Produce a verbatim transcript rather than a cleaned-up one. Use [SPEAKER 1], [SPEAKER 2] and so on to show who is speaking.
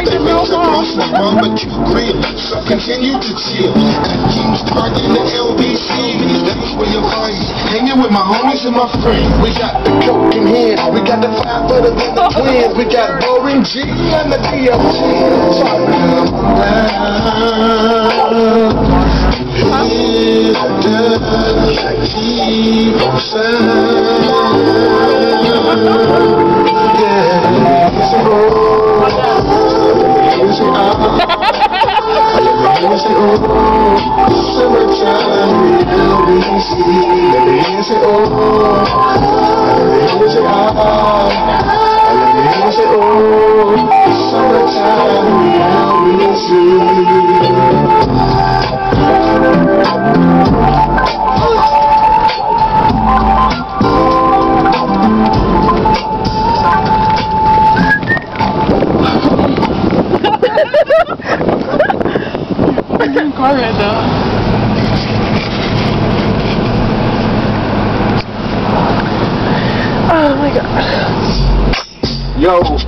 [SPEAKER 1] Stay with across my barbecue grill, so continue to chill. At King's Park in the L B C, that's where you'll find me. Hanging with my homies and my friends. We got the coke in here, we got the five butter than the twins. We got Boring G and the D L G. Soapin keep on sound. Yeah, it's a roll. It's a out. It's a oh. Summertime, we will see. It's a oh. It's a out. It's a oh. Summertime, we will see.
[SPEAKER 2] Car right now. Oh my god.
[SPEAKER 1] Yo.